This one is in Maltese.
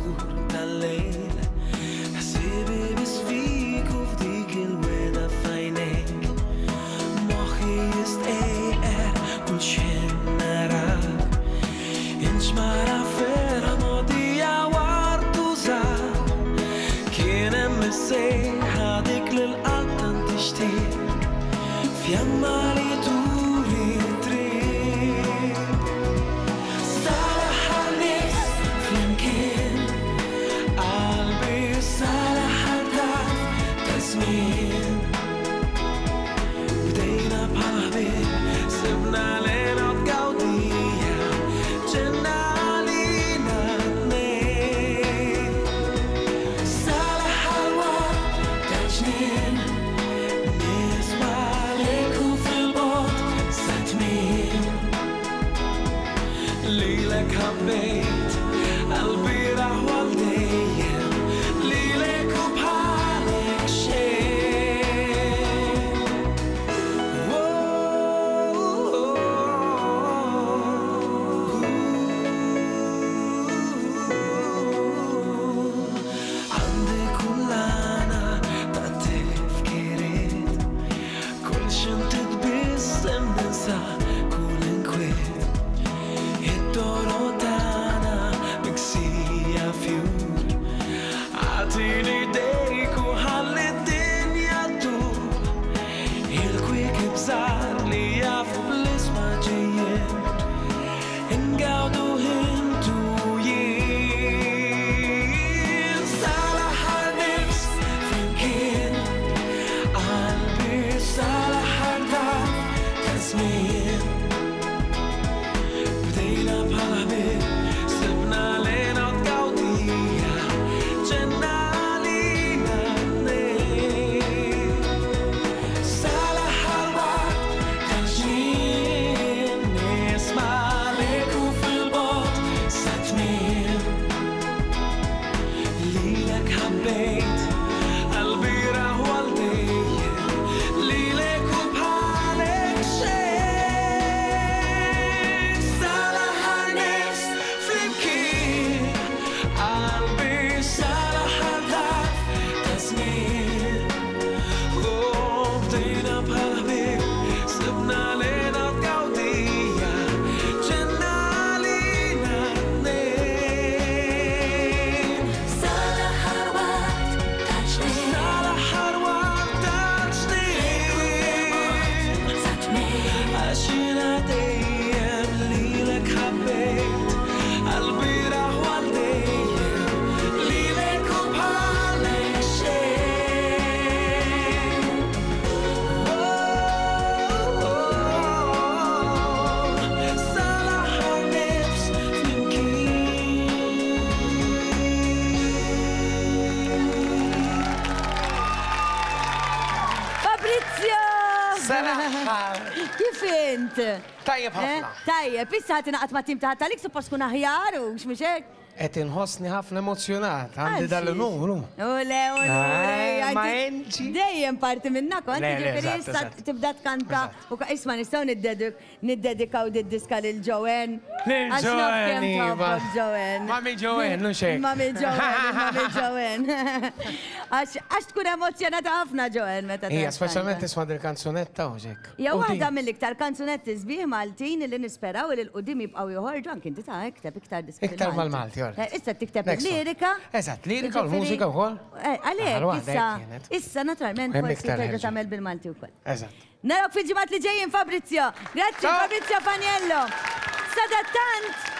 tal-lejl. Ħsibi bis fik u f'dik il-weda f'għajnejk. Moħħi jistqejqer kull xejn narak. Inġmara ferra modija wartu żgħar. Kien hemm is-sejħa dik lill-qalb tant tixtieq. Fjamma li turi triq. Salaħ nifs flimkien. Qalbi salaħ taf ta' żmien. Bdejna bħala ħbieb, sibna lejla tgawdija. Ġenna għalina tnejn. Salaħ għal-waqt ta' ġnien. Nisma' lejk u fil-bogħod sa tmiem. Lilek ħabbejt qalbi raħ għal dejjem. Lilek u bħalek xejn. Għandi kullana ta' tifkiriet. Kull xejn titbissem ninsa kull inkwiet. Id-doro tagħna miksija fjur. Għatini dejk u ħalli d-dinja dur. Il-kwikib żgħar li jafu bl-isma ġejjin. Ingawdu intu jien. Salaħ nifs flimkien. Qalbi salaħ taf ta' żmien. Bdejna bħala ħbieb, sibna lejla tgawdija. Ġenna għalina tnejn. Salaħ għal-waqt ta' ġnien. Nisma' lejk u fil-bogħod sa tmiem. Lilek ħabbejt qalbi raħ għal dejjem. Lilek u bħalek xejn. Salaħ nifs flimkien. Qalbi salaħ taf ta' żmien. Bdejna bħala ħbieb, sibna lejla tgawdija. Ġenna għalina tnejn. Salaħ għal-waqt ta' ġnien. Salaħ għal-waqt ta' ġnien. Għax jiena dejjem lilek ħabbejt. Qalbi raħ għal dejjem. Lilek u bħalek xejn. Salaħ nifs flimkien. Fabrizio! Salaħ. Kif int? Tajjeb ħafna. Tajjeb, issa ħati naqat ma' tim taħt għalik, suppost kun aħjar u mhux hekk? Qed inħossni ħafna emozjonat. Għandi Għalxi. dal-numru. Ule, Ma enġi. Dejjem parti minna kont, Le, le, ġifiri eżatt, issa eżatt. tibda tkanta u isma nistaw niddedikaw did-diska lil Joen. Lil Għax naf Joen, kemm iva. tħobbok Joen. Mami Joen, nu xek. Mami Joen. Għax tkun emozjonata ħafna Joen meta Ija, tkanta. speċjalment isma' dil-kanzunetta u xek. Ja waħda mill-iktar kanzunetti sbieħ Maltin li nisperaw li l-qudiem jibqgħu joħorġu anke inti ta' ikteb iktar diski Iktar mal-Malti, all right. Issa tikteb Next one. il-lirika. Eżatt, lirika u l-mużika wkoll. Għalek, Waħda issa, hekk kienet. issa naturalment Hemm forsi iktar terġa' ħerġa. tagħmel bil-Malti wkoll. Eżatt. Narawk fil-ġimgħat li ġejjin Fabrizio. Grazzi Ciao. Fabrizio Paniello. Sadattant